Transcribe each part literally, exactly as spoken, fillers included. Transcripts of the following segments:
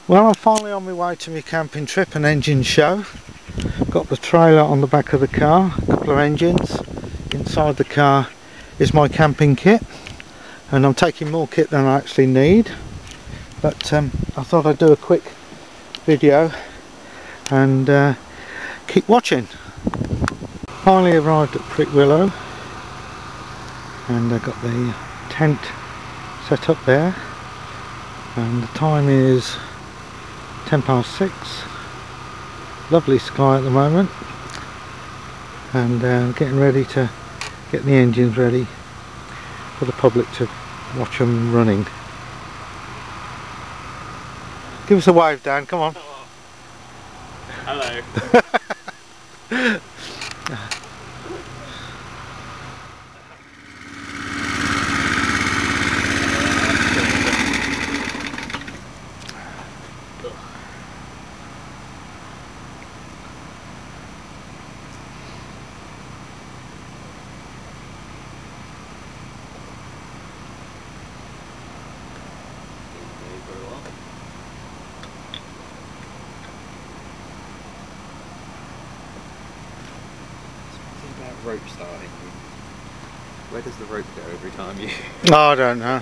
Well, I'm finally on my way to my camping trip and engine show. Got the trailer on the back of the car, a couple of engines. Inside the car is my camping kit, and I'm taking more kit than I actually need, but um, I thought I'd do a quick video and uh, keep watching. Finally arrived at Prickwillow, and I got the tent set up there, and the time is ten past six. Lovely sky at the moment, and uh, getting ready to get the engines ready for the public to watch them running. Give us a wave, Dan, come on. Hello. Rope starting. Where does the rope go every time you... Oh, I don't know.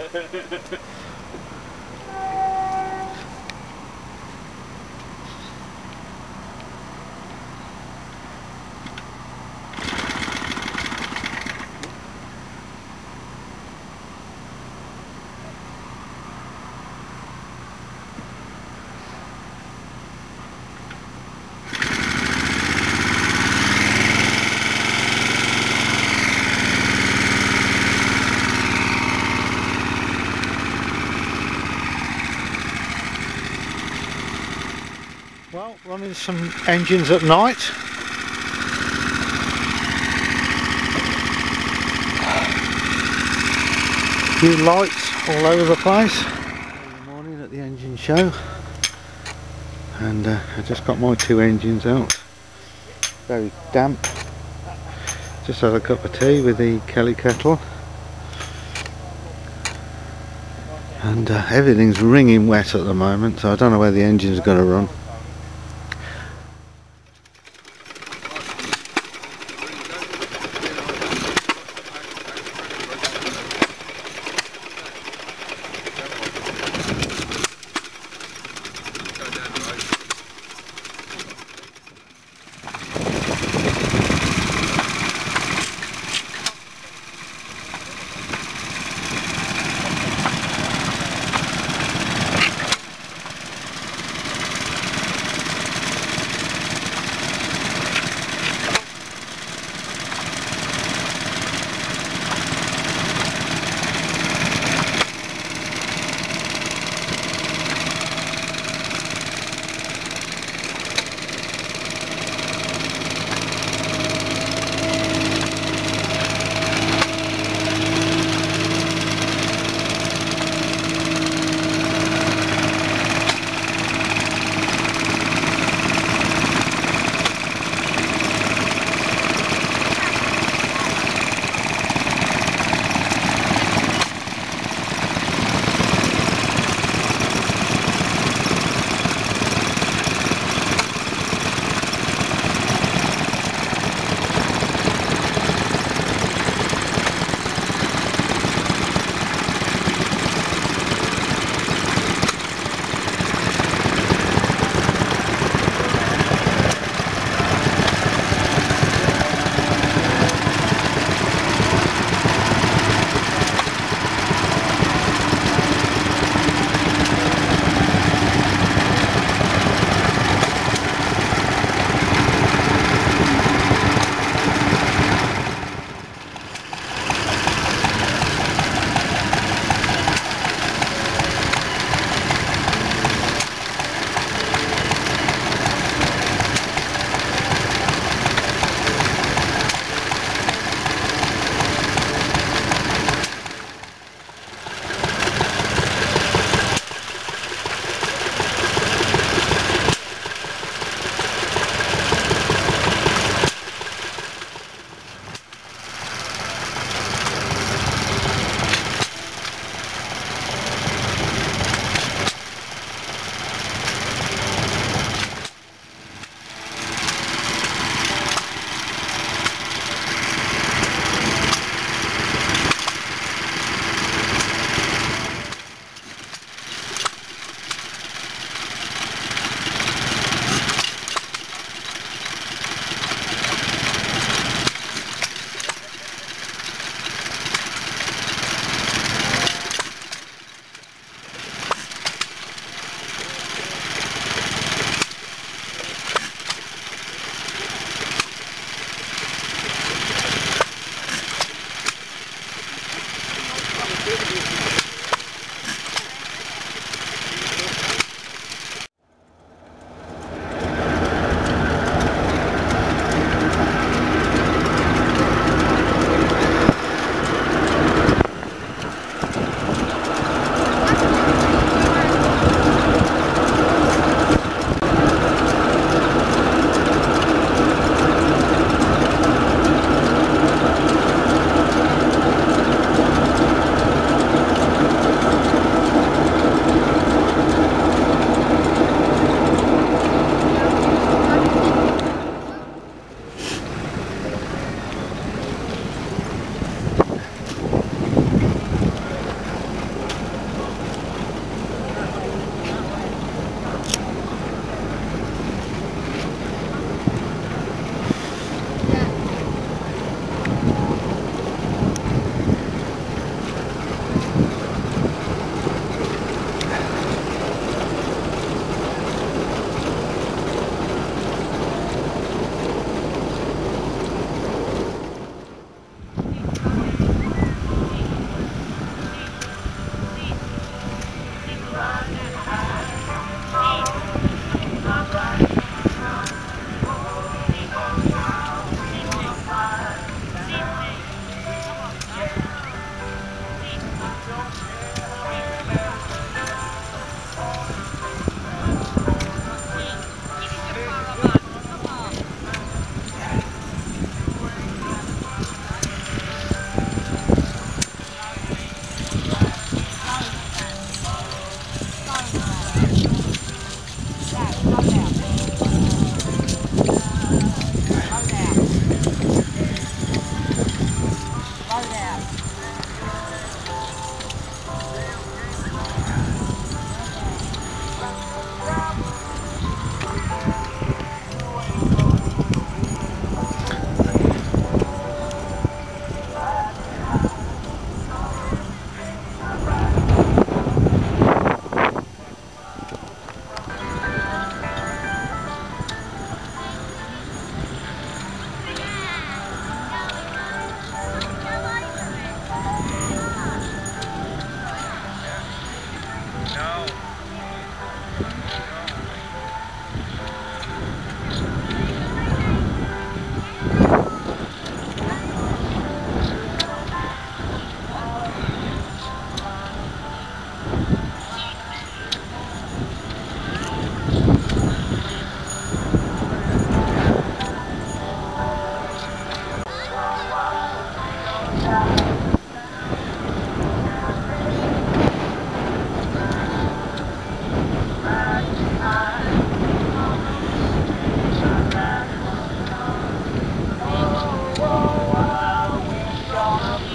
Well, running some engines at night. A few lights all over the place. In the morning at the engine show, and uh, I just got my two engines out. Very damp. Just had a cup of tea with the Kelly kettle, and uh, everything's wringing wet at the moment, so I don't know where the engine's going to run.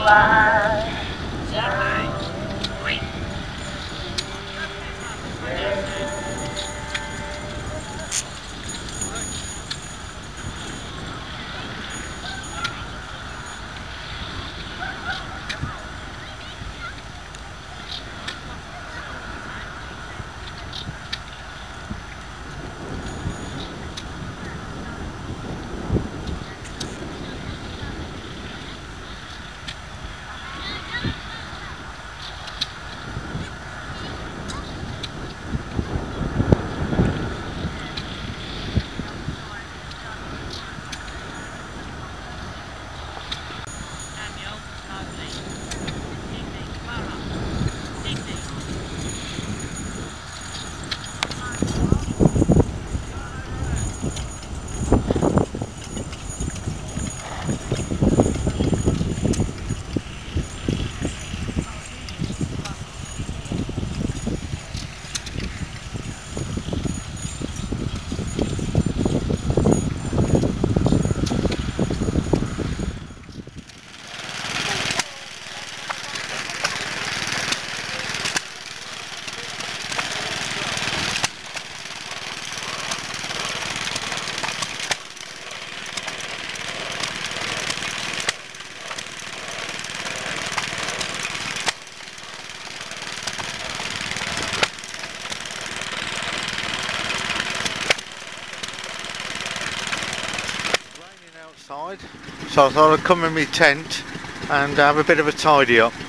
Outside, so I thought I'd come in my tent and have a bit of a tidy up.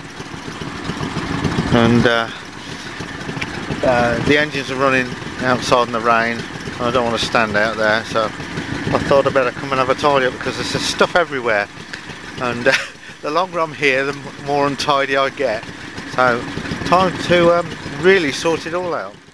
And uh, uh, the engines are running outside in the rain and I don't want to stand out there, so I thought I'd better come and have a tidy up because there's stuff everywhere, and uh, the longer I'm here the more untidy I get, so time to um, really sort it all out.